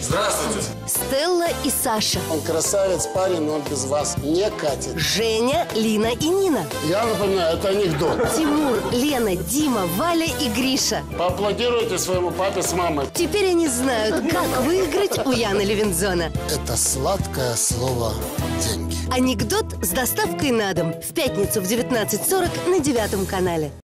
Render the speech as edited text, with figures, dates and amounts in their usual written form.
Здравствуйте. Стелла и Саша. Он красавец парень, но он без вас не катит. Женя, Лина и Нина. Я напоминаю, это анекдот. Тимур, Лена, Дима, Валя и Гриша. Поаплодируйте своему папе с мамой. Теперь они знают, как выиграть у Яны Левинзона. Это сладкое слово «деньги». Анекдот с доставкой на дом. В пятницу в 19:40 на 9 канале.